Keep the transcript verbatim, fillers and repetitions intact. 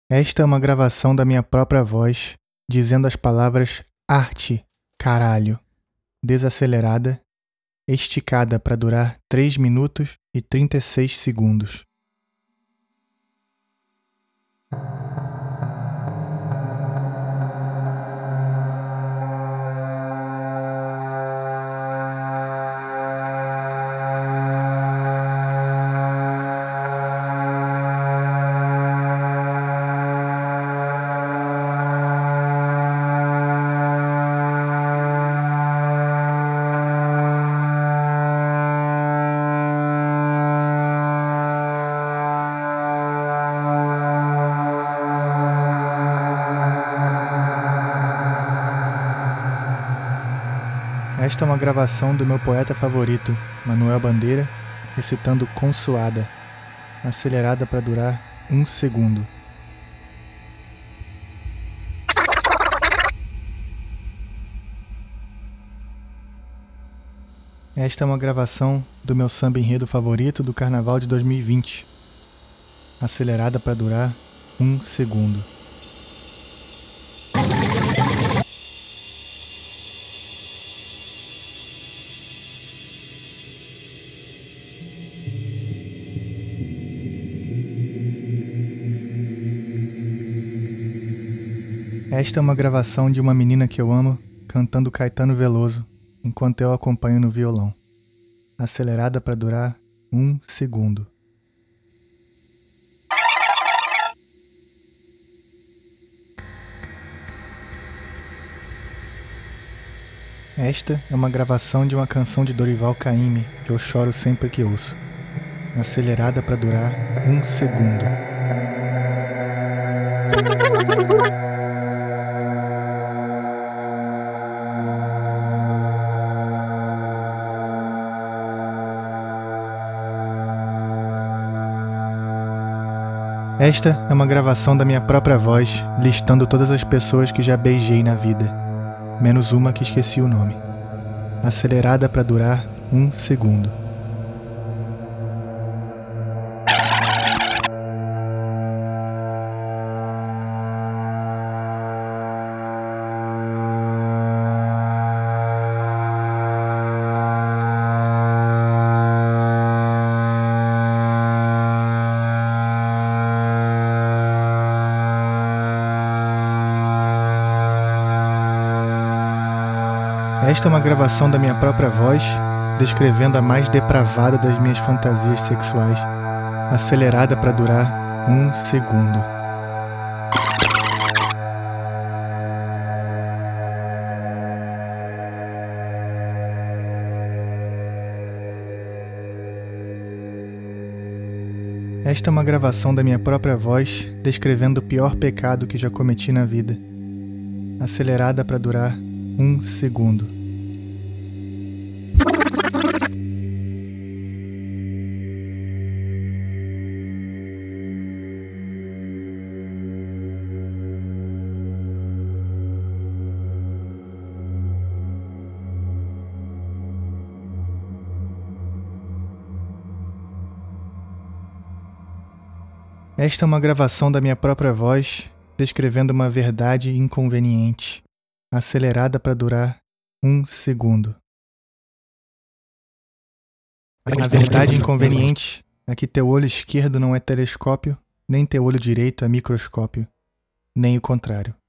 Esta é uma gravação da minha própria voz, dizendo as palavras arte, caralho, desacelerada, esticada para durar três minutos e trinta e seis segundos. Esta é uma gravação do meu poeta favorito, Manuel Bandeira, recitando Consuada, acelerada para durar um segundo. Esta é uma gravação do meu samba enredo favorito do Carnaval de dois mil e vinte, acelerada para durar um segundo. Esta é uma gravação de uma menina que eu amo cantando Caetano Veloso, enquanto eu acompanho no violão, acelerada para durar um segundo. Esta é uma gravação de uma canção de Dorival Caymmi que eu choro sempre que ouço, acelerada para durar um segundo. Esta é uma gravação da minha própria voz, listando todas as pessoas que já beijei na vida, menos uma que esqueci o nome, acelerada para durar um segundo. Esta é uma gravação da minha própria voz, descrevendo a mais depravada das minhas fantasias sexuais, acelerada para durar um segundo. Esta é uma gravação da minha própria voz, descrevendo o pior pecado que já cometi na vida, acelerada para durar um segundo. Esta é uma gravação da minha própria voz, descrevendo uma verdade inconveniente, acelerada para durar um segundo. A verdade inconveniente é que teu olho esquerdo não é telescópio, nem teu olho direito é microscópio, nem o contrário.